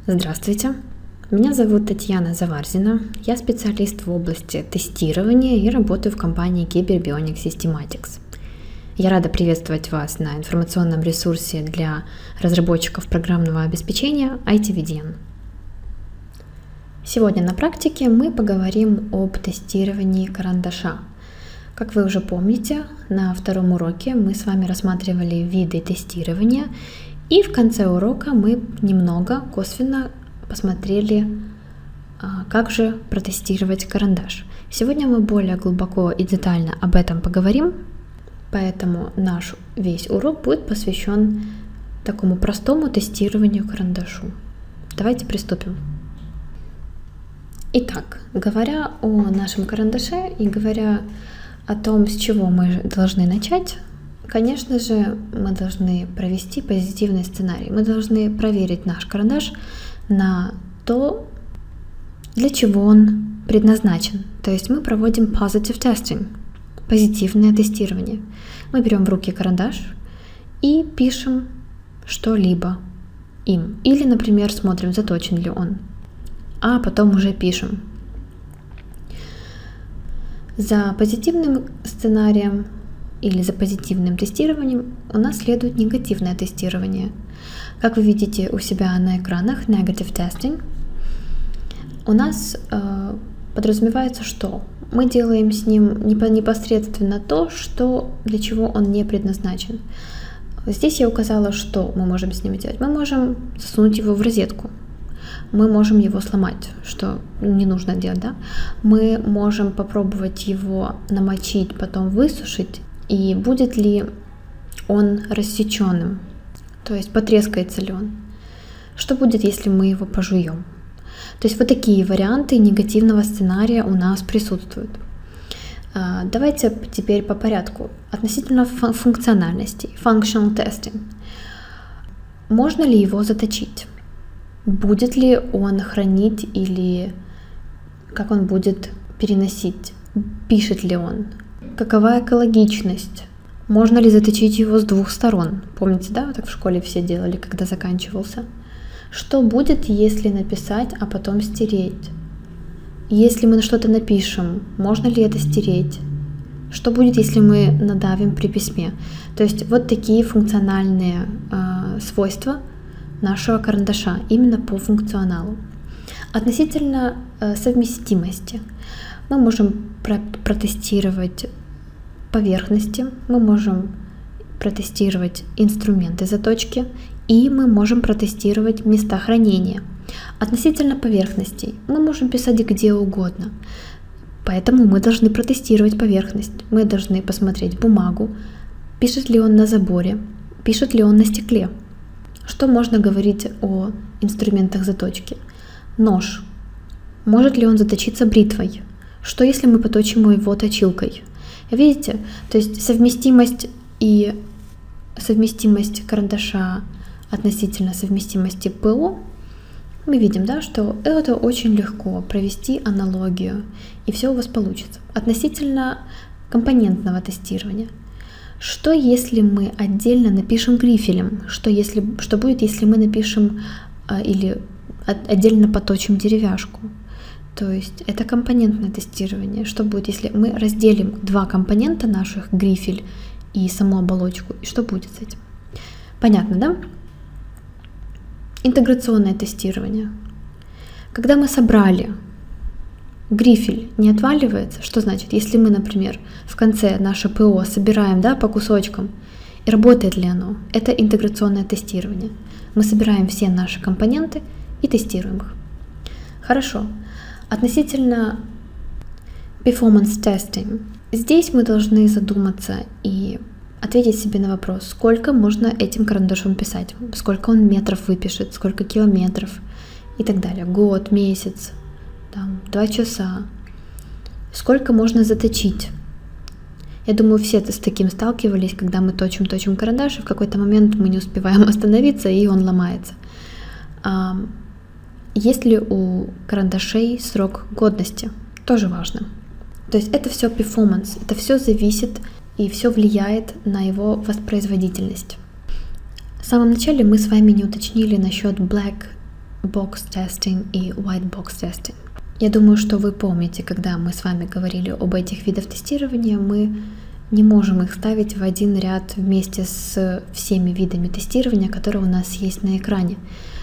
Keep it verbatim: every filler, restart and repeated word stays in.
Здравствуйте, меня зовут Татьяна Заварзина, я специалист в области тестирования и работаю в компании Cyberbionic Systematics. Я рада приветствовать вас на информационном ресурсе для разработчиков программного обеспечения ай ти ви ди эн. Сегодня на практике мы поговорим об тестировании карандаша. Как вы уже помните, на втором уроке мы с вами рассматривали виды тестирования, и в конце урока мы немного косвенно посмотрели, как же протестировать карандаш. Сегодня мы более глубоко и детально об этом поговорим, поэтому наш весь урок будет посвящен такому простому тестированию карандашу. Давайте приступим. Итак, говоря о нашем карандаше и говоря о том, с чего мы должны начать, конечно же, мы должны провести позитивный сценарий. Мы должны проверить наш карандаш на то, для чего он предназначен. То есть мы проводим positive testing, позитивное тестирование. Мы берем в руки карандаш и пишем что-либо им. Или, например, смотрим, заточен ли он, а потом уже пишем. За позитивным сценарием или за позитивным тестированием у нас следует негативное тестирование. Как вы видите у себя на экранах, negative testing, у нас э, подразумевается, что мы делаем с ним непосредственно то, что, для чего он не предназначен. Здесь я указала, что мы можем с ним делать. Мы можем засунуть его в розетку. Мы можем его сломать, что не нужно делать, да? Мы можем попробовать его намочить, потом высушить, и будет ли он рассеченным, то есть потрескается ли он. Что будет, если мы его пожуем? То есть вот такие варианты негативного сценария у нас присутствуют. Давайте теперь по порядку. Относительно функциональности, functional testing. Можно ли его заточить? Будет ли он хранить или как он будет переносить? Пишет ли он? Какова экологичность? Можно ли заточить его с двух сторон? Помните, да, так в школе все делали, когда заканчивался? Что будет, если написать, а потом стереть? Если мы что-то напишем, можно ли это стереть? Что будет, если мы надавим при письме? То есть вот такие функциональные э, свойства нашего карандаша, именно по функционалу. Относительно э, совместимости мы можем про протестировать поверхности, мы можем протестировать инструменты заточки и мы можем протестировать места хранения. Относительно поверхностей мы можем писать где угодно, поэтому мы должны протестировать поверхность. Мы должны посмотреть бумагу, пишет ли он на заборе, пишет ли он на стекле. Что можно говорить о инструментах заточки? Нож. Может ли он заточиться бритвой? Что если мы поточим его точилкой? Видите? То есть совместимость и совместимость карандаша относительно совместимости ПО, мы видим, да, что это очень легко провести аналогию, и все у вас получится. Относительно компонентного тестирования. Что если мы отдельно напишем грифелем? Что, если, что будет, если мы напишем а, или от, отдельно поточим деревяшку? То есть это компонентное тестирование. Что будет, если мы разделим два компонента наших, грифель и саму оболочку? И что будет с этим? Понятно, да? Интеграционное тестирование. Когда мы собрали, грифель не отваливается. Что значит, если мы, например, в конце наше ПО собираем, да, по кусочкам, и работает ли оно? Это интеграционное тестирование. Мы собираем все наши компоненты и тестируем их. Хорошо. Относительно performance testing. Здесь мы должны задуматься и ответить себе на вопрос, сколько можно этим карандашом писать, сколько он метров выпишет, сколько километров и так далее. Год, месяц. Там, два часа. Сколько можно заточить? Я думаю, все с таким сталкивались, когда мы точим-точим карандаш, и в какой-то момент мы не успеваем остановиться, и он ломается. А, есть ли у карандашей срок годности? Тоже важно. То есть это все performance, это все зависит и все влияет на его воспроизводительность. В самом начале мы с вами не уточнили насчет black box testing и white box testing. Я думаю, что вы помните, когда мы с вами говорили об этих видах тестирования, мы не можем их ставить в один ряд вместе с всеми видами тестирования, которые у нас есть на экране.